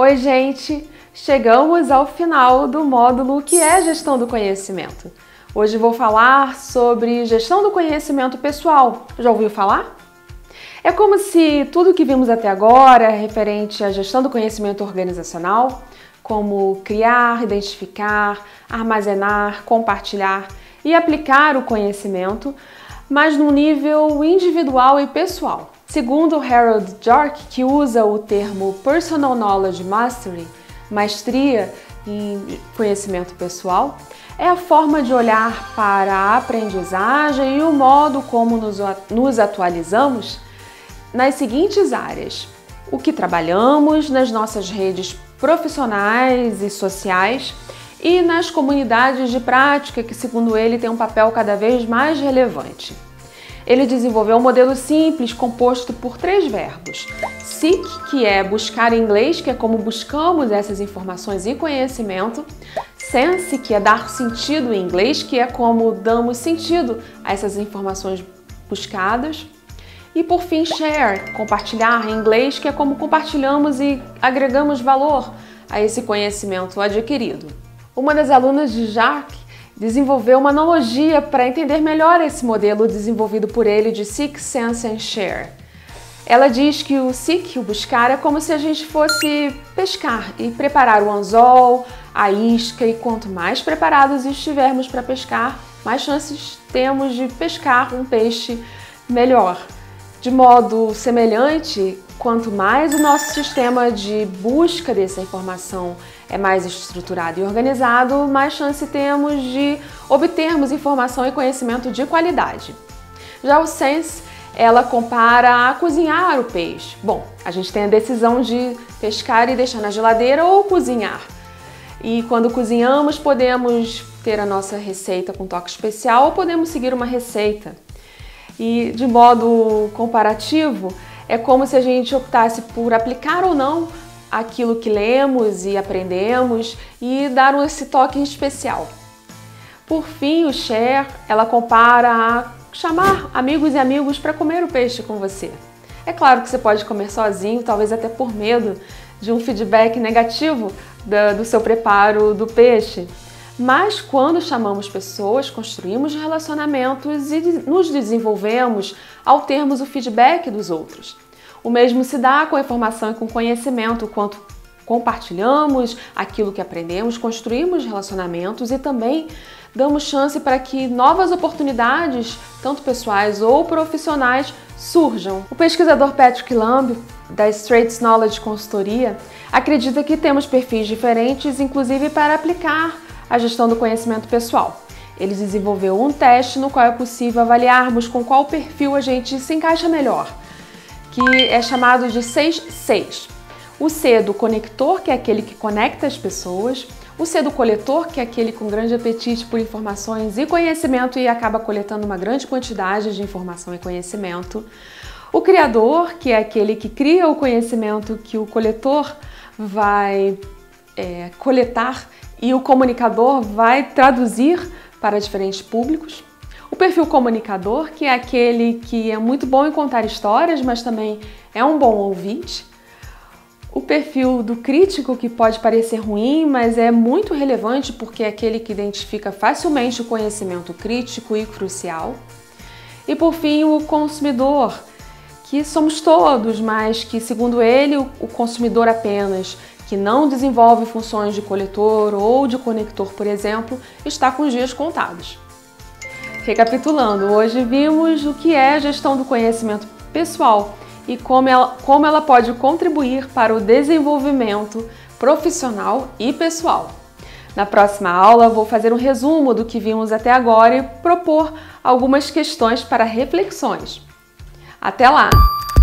Oi, gente! Chegamos ao final do módulo que é Gestão do Conhecimento. Hoje vou falar sobre gestão do conhecimento pessoal. Já ouviu falar? É como se tudo que vimos até agora, referente à gestão do conhecimento organizacional, como criar, identificar, armazenar, compartilhar e aplicar o conhecimento, mas num nível individual e pessoal. Segundo Harold Jark, que usa o termo Personal Knowledge Mastery, maestria em conhecimento pessoal, é a forma de olhar para a aprendizagem e o modo como nos atualizamos nas seguintes áreas: o que trabalhamos nas nossas redes profissionais e sociais e nas comunidades de prática, que, segundo ele, tem um papel cada vez mais relevante. Ele desenvolveu um modelo simples composto por 3 verbos. Seek, que é buscar em inglês, que é como buscamos essas informações e conhecimento. Sense, que é dar sentido em inglês, que é como damos sentido a essas informações buscadas. E por fim, share, compartilhar em inglês, que é como compartilhamos e agregamos valor a esse conhecimento adquirido. Uma das alunas de Jark desenvolveu uma analogia para entender melhor esse modelo desenvolvido por ele de Seek, Sense and Share. Ela diz que o seek, o buscar, é como se a gente fosse pescar e preparar o anzol, a isca, e quanto mais preparados estivermos para pescar, mais chances temos de pescar um peixe melhor. De modo semelhante, quanto mais o nosso sistema de busca dessa informação é mais estruturado e organizado, mais chance temos de obtermos informação e conhecimento de qualidade. Já o sense, ela compara a cozinhar o peixe. Bom, a gente tem a decisão de pescar e deixar na geladeira ou cozinhar. E quando cozinhamos, podemos ter a nossa receita com toque especial ou podemos seguir uma receita. E de modo comparativo, é como se a gente optasse por aplicar ou não aquilo que lemos e aprendemos e dar esse toque especial. Por fim, o share, ela compara a chamar amigos e amigos para comer o peixe com você. É claro que você pode comer sozinho, talvez até por medo de um feedback negativo do seu preparo do peixe. Mas quando chamamos pessoas, construímos relacionamentos e nos desenvolvemos ao termos o feedback dos outros. O mesmo se dá com a informação e com o conhecimento, quanto compartilhamos aquilo que aprendemos, construímos relacionamentos e também damos chance para que novas oportunidades, tanto pessoais ou profissionais, surjam. O pesquisador Patrick Lamb, da Straits Knowledge Consultoria, acredita que temos perfis diferentes, inclusive para aplicar a gestão do conhecimento pessoal. Ele desenvolveu um teste no qual é possível avaliarmos com qual perfil a gente se encaixa melhor, que é chamado de 6-6. O C do conector, que é aquele que conecta as pessoas. O C do coletor, que é aquele com grande apetite por informações e conhecimento e acaba coletando uma grande quantidade de informação e conhecimento. O criador, que é aquele que cria o conhecimento que o coletor vai coletar e o comunicador vai traduzir para diferentes públicos. O perfil comunicador, que é aquele que é muito bom em contar histórias, mas também é um bom ouvinte. O perfil do crítico, que pode parecer ruim, mas é muito relevante porque é aquele que identifica facilmente o conhecimento crítico e crucial. E por fim, o consumidor, que somos todos, mas que, segundo ele, o consumidor apenas, que não desenvolve funções de coletor ou de conector, por exemplo, está com os dias contados. Recapitulando, hoje vimos o que é a gestão do conhecimento pessoal e como ela pode contribuir para o desenvolvimento profissional e pessoal. Na próxima aula, vou fazer um resumo do que vimos até agora e propor algumas questões para reflexões. Até lá!